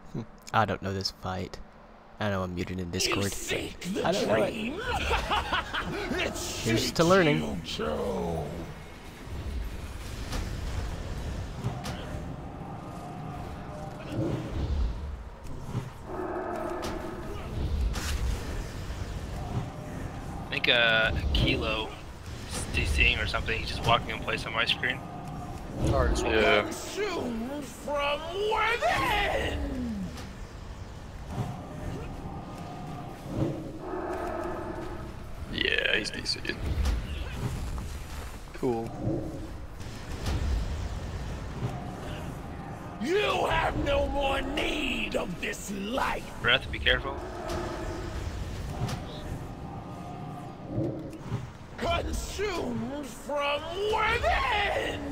I don't know this fight. I know I'm muted in Discord. I don't know it. Here's to learning. I think Kilo is DCing or something. He's just walking in place on my screen. Yeah. Consumed from within. Yeah, he's DC'd. Cool. You have no more need of this life. Breath, be careful. Consumed from within.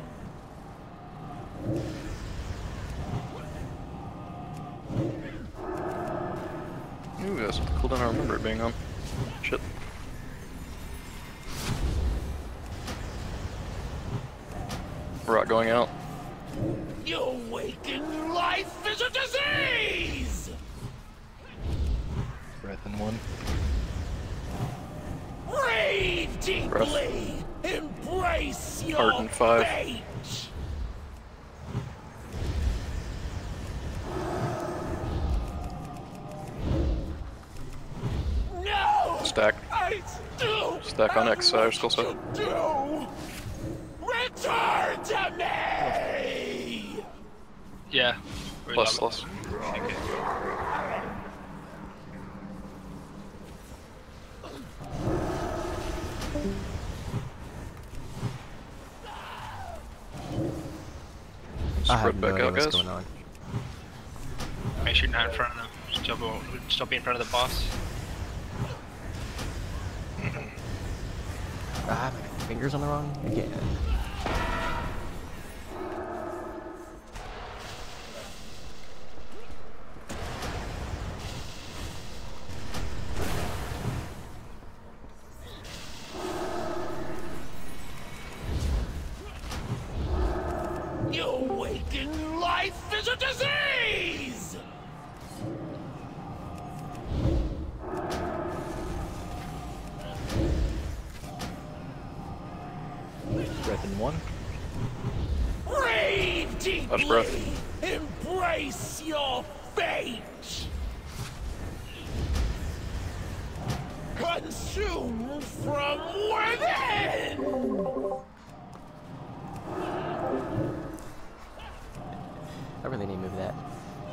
Ooh, that's the cooldown I remember it being on. Shit. Rot going out. Your waking life is a disease. Breath in one. Breathe deeply. Embrace your Harden 5. fate. No. Stack. I still Stack on X side, skull side. do. Return to me. Yeah. Plus. Okay. I have Spread no back idea out, what's guys. going on. Make sure you're not in front of them. Just don't be in front of the boss. I have my fingers on the wrong again. Your waking life is a disease. Breath in one. Breathe deeply. Touch breath. Embrace your fate. Consumed from within. I really need to move that.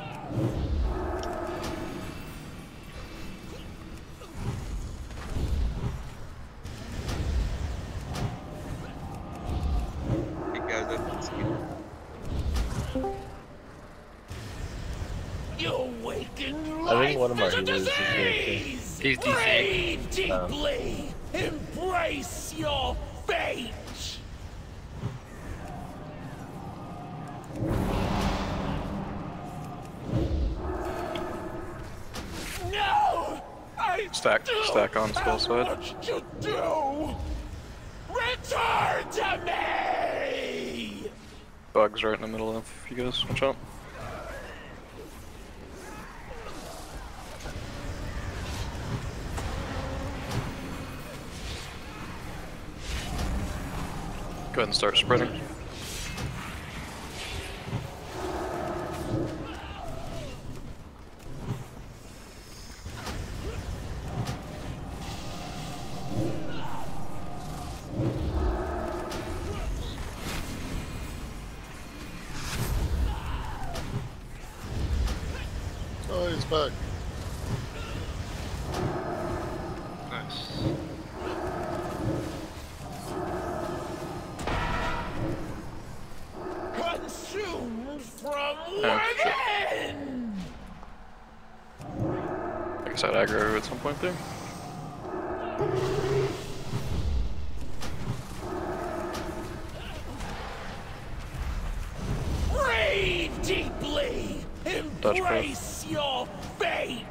Hey guys, that's Your waking I life think one of my is a healers is disease. He's DC. Breathe deeply. Embrace your fate. No! Stack on skull side. Much to do. Return to me. Bugs right in the middle of you guys. Watch out. Go ahead and start spreading. Oh, he's back. Nice. Consumed from Oh, shit. within. I guess I'd aggro at some point there. Breathe deeply. Dodge Embrace your fate.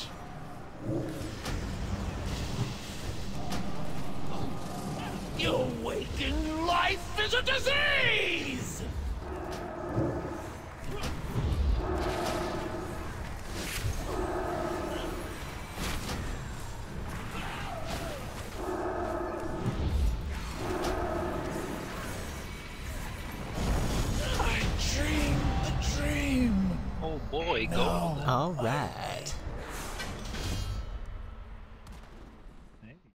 Your waking life is a disease. boy, gold. Alright.